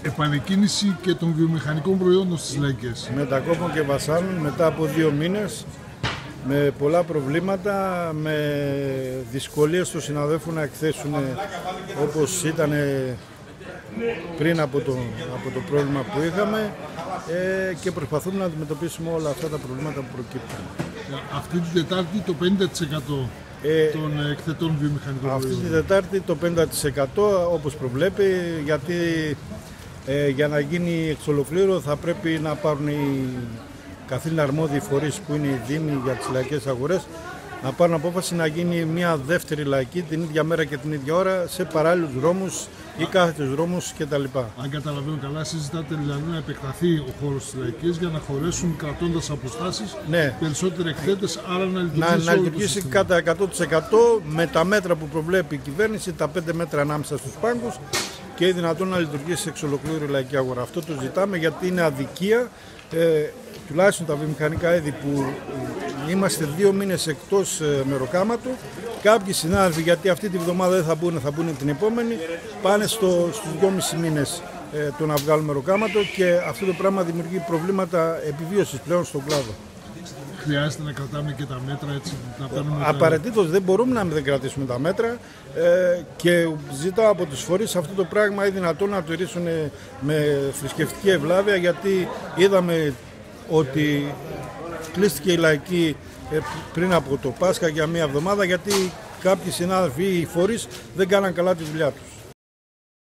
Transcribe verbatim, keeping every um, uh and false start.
επανεκκίνηση και των βιομηχανικών προϊόντων στις Λαϊκές. Μετακόπων και βασάνων μετά από δύο μήνες, με πολλά προβλήματα, με δυσκολίες των συναδέλφων να εκθέσουν όπως ήταν πριν από το, από το πρόβλημα που είχαμε ε, και προσπαθούμε να αντιμετωπίσουμε όλα αυτά τα προβλήματα που προκύπτουν. Αυτή την Τετάρτη το πενήντα τοις εκατό ε, των εκθετών βιομηχανικών αυτή προϊόντων. Αυτή την Τετάρτη το πενήντα τοις εκατό όπως προβλέπει, γιατί ε, για να γίνει εξ ολοκλήρου θα πρέπει να πάρουν οι καθήλυνα αρμόδιοι φορείς που είναι οι Δήμοι για τις λαϊκές αγορές, να πάρουν απόφαση να γίνει μια δεύτερη λαϊκή την ίδια μέρα και την ίδια ώρα σε παράλληλους δρόμους ή κάθετους δρόμους κτλ. Αν καταλαβαίνω καλά, συζητάτε δηλαδή να επεκταθεί ο χώρος της Λαϊκής για να χωρέσουν, κρατώντας αποστάσεις, ναι, περισσότεροι εκθέτες, άρα να λειτουργήσει, να, να λειτουργήσει κατά εκατό τοις εκατό με τα μέτρα που προβλέπει η κυβέρνηση, τα πέντε μέτρα ανάμεσα στους πάγκους και είναι δυνατόν να λειτουργήσει εξ ολοκλήρου η λαϊκή αγορά. Αυτό το ζητάμε γιατί είναι αδικία. Ε, τουλάχιστον τα βιομηχανικά είδη που είμαστε δύο μήνες εκτός ε, μεροκάματου, κάποιοι συνάδελφοι, γιατί αυτή τη βδομάδα δεν θα μπουν, θα μπουν την επόμενη, πάνε στο, στους δυόμισι μήνες ε, το να βγάλουν μεροκάματο και αυτό το πράγμα δημιουργεί προβλήματα επιβίωσης πλέον στον κλάδο. Χρειάζεται να κρατάμε και τα μέτρα έτσι, να παίρνουμε. Απαραίτητος δεν μπορούμε να μην κρατήσουμε τα μέτρα ε, και ζητάω από τους φορείς αυτό το πράγμα είναι δυνατόν να το ρίσουν με θρησκευτική ευλάβεια, γιατί είδαμε ότι κλείστηκε η λαϊκή ε, πριν από το Πάσχα για μία εβδομάδα, γιατί κάποιοι συνάδελφοι ή οι φορείς δεν κάναν καλά τη δουλειά τους.